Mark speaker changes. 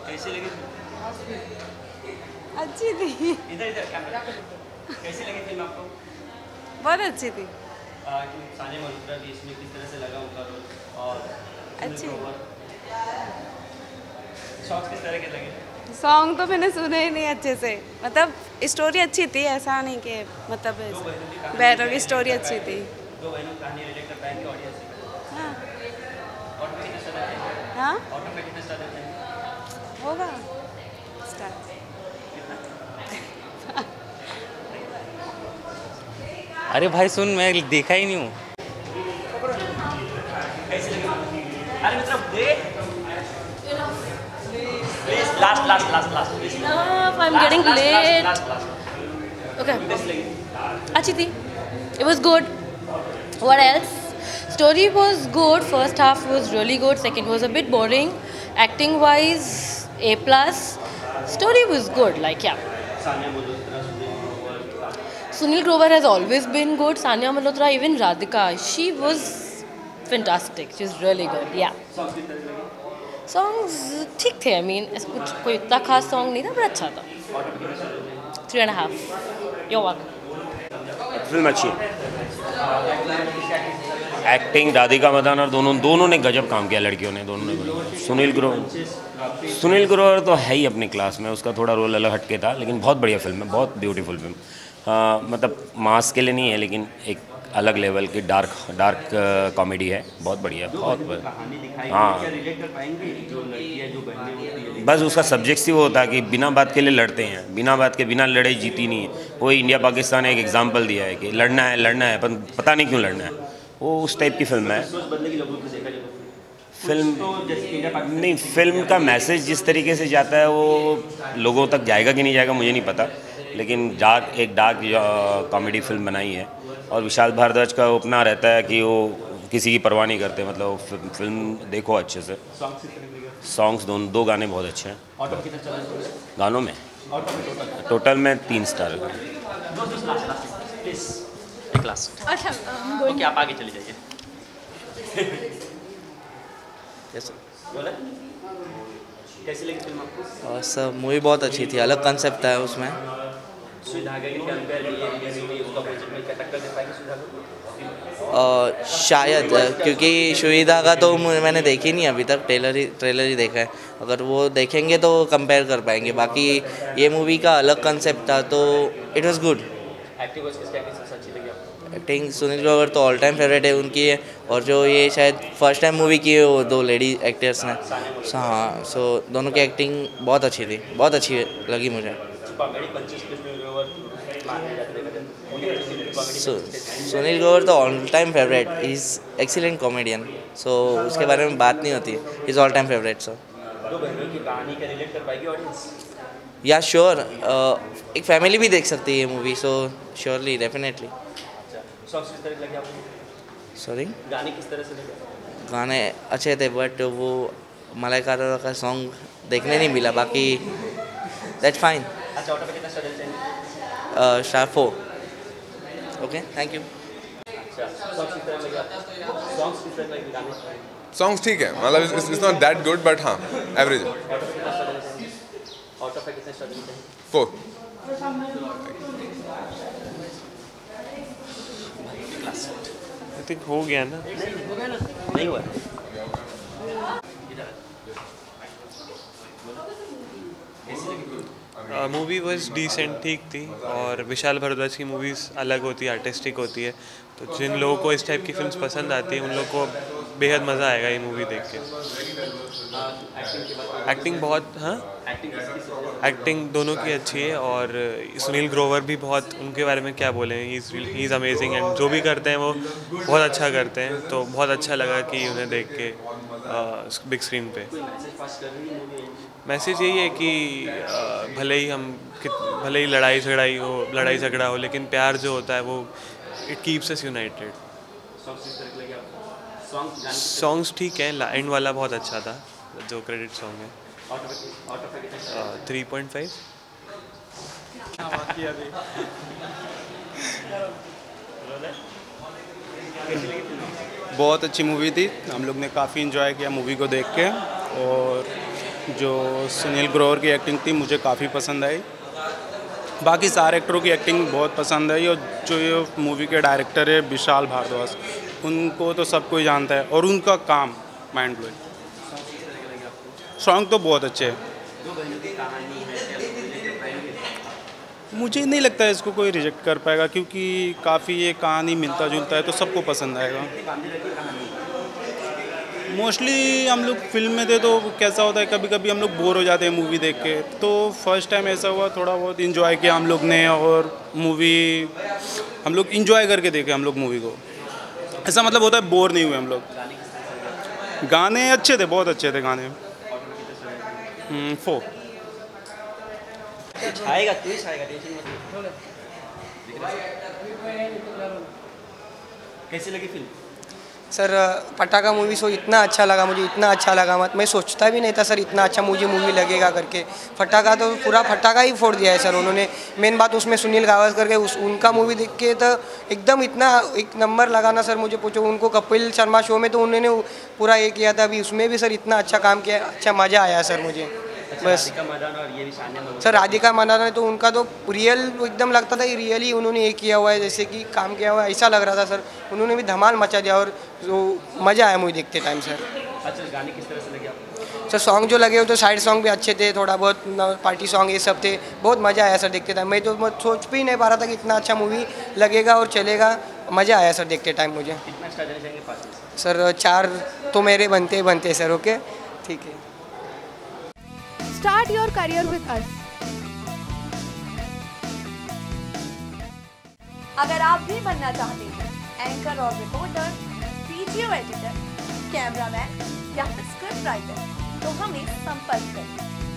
Speaker 1: कैसी लगी?
Speaker 2: अच्छी थी।
Speaker 1: इधर इधर कैमरा। कैसी लगी फिल्म आपको?
Speaker 2: बहुत अच्छी थी।
Speaker 1: सानिया मल्होत्रा थी इसमें, किस तरह से लगा उनका रोल? और
Speaker 2: अच्छी।
Speaker 1: शॉट्स किस तरह के लगे?
Speaker 2: सॉन्ग तो मैंने सुने ही नहीं अच्छे से, मतलब स्टोरी अच्छी थी, ऐसा नहीं कि मतलब बैरों की स्टोरी अच्छी थी।
Speaker 1: दो बहनों की कहानी रिलेट कर पाएंगे ऑडियंस से?
Speaker 2: हाँ
Speaker 1: और कितने स्टार देते हैं?
Speaker 2: हाँ
Speaker 1: आउट ऑफ कितने स्टार देते हैं?
Speaker 2: होगा स्टार्ट।
Speaker 3: अरे भाई सुन, मैं देखा ही नहीं हूँ।
Speaker 1: कैसी लगी? अरे मतलब देख please last last last last please.
Speaker 4: No, I'm getting late. Okay.
Speaker 1: कैसी लगी?
Speaker 4: Achhi thi. It was good. What else? Story was good. First half was really good. Second was a bit boring. Acting wise, A plus. Story was good. Like yeah.
Speaker 1: Sania Malhotra,
Speaker 4: Sunil Grover has always been good. Sania Malhotra, even Radhika, she was fantastic. She's really good. Yeah.
Speaker 1: Songs किस तरह लगे?
Speaker 4: Songs ठीक थे. I mean, ऐसा कुछ कोई इतना खास सॉन्ग नहीं था, पर अच्छा था. 3.5. You're welcome.
Speaker 5: फिल्म अच्छी है। एक्टिंग राधिका मदान और दोनों ने गजब काम किया, लड़कियों ने दोनों ने। सुनील ग्रोवर तो है ही अपनी क्लास में, उसका थोड़ा रोल अलग हटके था, लेकिन बहुत बढ़िया फिल्म है, बहुत ब्यूटीफुल फिल्म। मतलब मास के लिए नहीं है, लेकिन एक अलग लेवल की डार्क कॉमेडी है, बहुत बढ़िया, बहुत बढ़िया। हाँ, बस उसका सब्जेक्ट ही वो होता है कि बिना बात के लिए लड़ते हैं, बिना बात के बिना लड़ाई जीती नहीं है। वही इंडिया पाकिस्तान ने एक एग्जाम्पल दिया है कि लड़ना है पर पता नहीं क्यों लड़ना है, वो उस टाइप की फिल्म है। फिल्म का मैसेज जिस तरीके से जाता है वो लोगों तक जाएगा कि नहीं जाएगा मुझे नहीं पता, लेकिन एक डार्क कॉमेडी फिल्म बनाई है। और विशाल भारद्वाज का अपना रहता है कि वो किसी की परवाह नहीं करते, मतलब फिल्म देखो अच्छे से। सॉन्ग्स दो गाने बहुत अच्छे हैं गानों में। टोटल में 3 स्टार।
Speaker 4: अच्छा,
Speaker 1: ओके आप आगे चले जाइए। कैसी लगी फिल्म आपको?
Speaker 6: और सब मूवी बहुत अच्छी थी, अलग कंसेप्ट था उसमें। शायद क्योंकि सुविधा का तो मैंने देखी नहीं अभी तक, ट्रेलर ही देखा है। अगर वो देखेंगे तो कंपेयर कर पाएंगे। बाकी ये मूवी का अलग कंसेप्ट था तो it was good. Acting Sunil Grover तो ऑल टाइम फेवरेट है उनकी है, और जो ये शायद फर्स्ट टाइम मूवी की है वो 2 लेडी एक्टर्स ने। हाँ, सो दोनों की एक्टिंग बहुत अच्छी थी, बहुत अच्छी लगी मुझे। सुनील ग्रोवर तो all time favourite, he is excellent comedian, so उसके बारे में बात नहीं होती, he is all time favourite. So yeah sure, एक फैमिली भी देख सकती है ये movie, so surely definitely. Sorry,
Speaker 1: गाने किस तरह से लगे?
Speaker 6: गाने अच्छे थे, बट वो मलाइका अरोड़ा का सॉन्ग देखने नहीं मिला, बाकी दैट्स फाइन।
Speaker 1: अच्छा, आउट ऑफ कितना स्टार देते हैं?
Speaker 6: स्टार 4। Okay, thank you.
Speaker 1: अच्छा, सॉन्ग्स किस तरह लगे आपको? सॉन्ग्स किस तरह लगे गाने?
Speaker 7: सॉन्ग्स ठीक है, मतलब it's not that good, but हाँ एवरेज।
Speaker 1: आउट ऑफ कितना स्टार देते हैं? आउट ऑफ कितना स्टार देते हैं?
Speaker 7: 4।
Speaker 3: आई थिंक हो गया ना।
Speaker 1: नहीं हुआ।
Speaker 3: मूवी वॉज डिसेंट, ठीक थी। और विशाल भारद्वाज की मूवीज़ अलग होती है, आर्टिस्टिक होती है, तो जिन लोगों को इस टाइप की फिल्म्स पसंद आती हैं उन लोगों को बेहद मज़ा आएगा ये मूवी देख के। एक्टिंग बहुत, हाँ एक्टिंग दोनों की अच्छी है। और सुनील ग्रोवर भी बहुत, उनके बारे में क्या बोले, ही इज़ अमेजिंग, एंड जो भी करते हैं वो बहुत अच्छा करते हैं। तो बहुत अच्छा लगा कि उन्हें देख के बिग स्क्रीन पे। मैसेज यही है कि भले ही लड़ाई झगड़ा हो, लेकिन प्यार जो होता है वो it keeps us united. Songs ठीक है, एंड वाला बहुत अच्छा था, जो क्रेडिट सॉन्ग है। 3.5।
Speaker 8: बहुत अच्छी मूवी थी, हम लोग ने काफ़ी इन्जॉय किया मूवी को देख के। और जो सुनील ग्रोवर की एक्टिंग थी मुझे काफ़ी पसंद आई। बाकी सारे एक्टरों की एक्टिंग बहुत पसंद आई, और जो ये मूवी के डायरेक्टर है विशाल भारद्वाज, उनको तो सब कोई जानता है, और उनका काम माइंड ब्लोइंग। सॉन्ग तो बहुत अच्छे हैं। मुझे नहीं लगता है इसको कोई रिजेक्ट कर पाएगा, क्योंकि काफ़ी ये कहानी मिलता जुलता है तो सबको पसंद आएगा। मोस्टली हम लोग फिल्म में थे तो कैसा होता है, कभी कभी हम लोग बोर हो जाते हैं मूवी देख के, तो फर्स्ट टाइम ऐसा हुआ, थोड़ा बहुत इन्जॉय किया हम लोग ने, और मूवी हम लोग इन्जॉय करके देखे हम लोग मूवी को। ऐसा मतलब होता है बोर नहीं हुए हम लोग। गाने अच्छे थे, बहुत अच्छे थे गाने। 4
Speaker 1: छाएगा, तू ही छाएगा, टेंशन मत ले। कैसी लगी फिल्म?
Speaker 9: सर पटाखा मूवी सो इतना अच्छा लगा मुझे, इतना अच्छा लगा मत, मैं सोचता भी नहीं था सर इतना अच्छा मुझे मूवी लगेगा करके। फटाखा तो पूरा फटाखा ही फोड़ दिया है सर उन्होंने। मेन बात उसमें सुनील गावस्कर के उनका मूवी देख के तो एकदम इतना एक नंबर लगा ना सर, मुझे पूछो। उनको कपिल शर्मा शो में तो उन्होंने पूरा ये किया था, अभी उसमें भी सर इतना अच्छा काम किया, अच्छा मज़ा आया सर मुझे। बस सर राधिका मदाना ने तो उनका तो रियल एकदम लगता था रियली उन्होंने ये किया हुआ है, जैसे कि काम किया हुआ है ऐसा लग रहा था सर। उन्होंने भी धमाल मचा दिया, और जो मज़ा आया मुझे देखते टाइम सर।
Speaker 1: अच्छा, गाने किस तरह से लगे आपको?
Speaker 9: सर सॉन्ग जो लगे हो तो साइड सॉन्ग भी अच्छे थे, थोड़ा बहुत पार्टी सॉन्ग ये सब थे, बहुत मज़ा आया सर देखते टाइम। मैं तो सोच भी नहीं पा रहा था कि इतना अच्छा मूवी लगेगा और चलेगा। मज़ा आया सर देखते टाइम मुझे।
Speaker 1: कितना स्टार देना चाहेंगे 5 में से?
Speaker 9: सर 4 तो मेरे बनते सर। ओके, ठीक है।
Speaker 10: Start your career with us.
Speaker 11: अगर आप भी बनना चाहते हैं एंकर और रिपोर्टर, वीडियो एडिटर, कैमरामैन या फिर स्क्रिप्ट राइटर, तो हमें संपर्क करें।